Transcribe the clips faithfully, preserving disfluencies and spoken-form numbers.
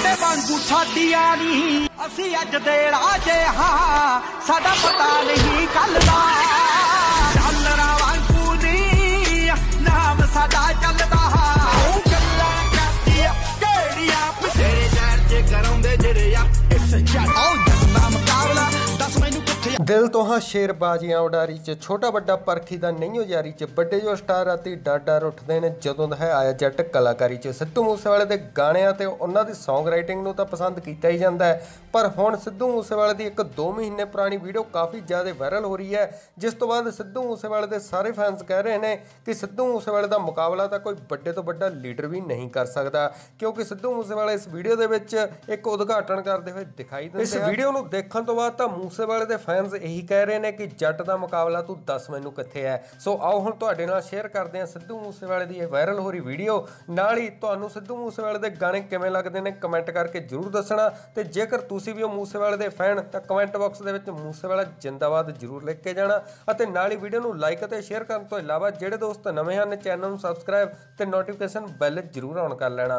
ਤੁਹਾਡੇ ਵਾਂਗੂ ਸਾਡੀਆਂ ਨੀ ਅਸੀਂ ਅੱਜ ਦੇ ਰਾਜੇ ਹਾਂ ਸਾਡਾ ਪਤਾ ਨਹੀਂ ਕੱਲ ਦਾ ਡਾਲਰਾਂ ਵਾਂਗੂ ਨੀ ਨਾਮ ਸਾਡਾ ਚੱਲਦਾ ਉਹ ਗੱਲਾਂ ਕਰਦੀਆਂ ਕਿਹੜੀਆਂ ਤੇਰੇ ਸ਼ਹਿਰ 'ਚ ਕਰਾਉਂਦੇ ਜਿਹੜੇ ਆ ਇਸ ਜੱਟ ਉਹ ਜੱਟਾਂ ਮੁਕਾਬਲਾ ਦੱਸ ਮੈਨੂੰ ਕਿੱਥੇ दिल तो हाँ शेरबाजियां उडारी च छोटा वड्डा परखी दा नहीं हो जारी च बड़े जो स्टार आती डर डर उठते हैं जदों दा है आया जट कलाकारी च सिद्धू मूसेवाले दे गाणियां ते उन्हां दी सॉन्ग राइटिंग नूं तां पसंद कीता ही जांदा है पर हुण सिद्धू मूसेवाले दी एक दो महीने पुरानी वीडियो काफ़ी ज़्यादा वायरल हो रही है जिस तो बाद सिद्धू मूसेवाले दे सारे फैंस कह रहे हैं कि सिद्धू मूसेवाले दा मुकाबला तां कोई बड़े तो बड़ा लीडर भी नहीं कर सकता क्योंकि सिद्धू मूसेवाले इस वीडियो दे विच एक उद्घाटन करते हुए दिखाई दिंदे इस वीडियो नूं देखण तो बाद तां मूसेवाले दे फैंस यही कह रहे हैं कि जट का मुकाबला तू दस मैनू कित्थे है। सो आओ हुण तुहाडे नाल शेयर करते हैं सिद्धू मूसेवाले की वायरल हो रही वीडियो नाल ही तुहानूं सिद्धू मूसेवाले के गाने किवें लगदे ने कमेंट करके जरूर दसना ते जेकर तुसीं भी मूसेवाले के फैन तां कमेंट बॉक्स दे विच मूसेवाला जिंदाबाद जरूर लिख के जाना अते नाल ही वीडियो नूं लाइक अते शेयर करन तो इलावा जिहड़े दोस्त नवें हन चैनल नूं सबसक्राइब ते नोटिफिकेशन बैल जरूर ऑन कर लेना।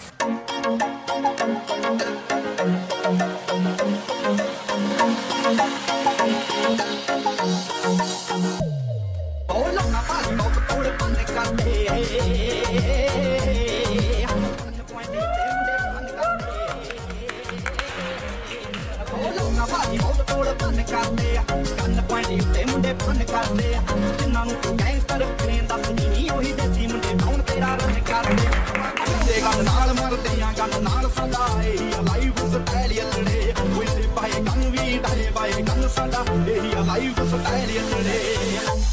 ਨਾਲ ਮਰਦੇ ਆ ਗਨ ਨਾਲ ਸਾਡਾ ਇਹ ਲਾਈਵ ਸਟਾਈਲ ਯਤੜੇ ਕੋਈ ਪਾਏ ਗਨ ਵੀ ਡਾਲੇ ਪਾਏ ਗਨ ਸਾਡਾ ਇਹ ਲਾਈਵ ਸਟਾਈਲ ਯਤੜੇ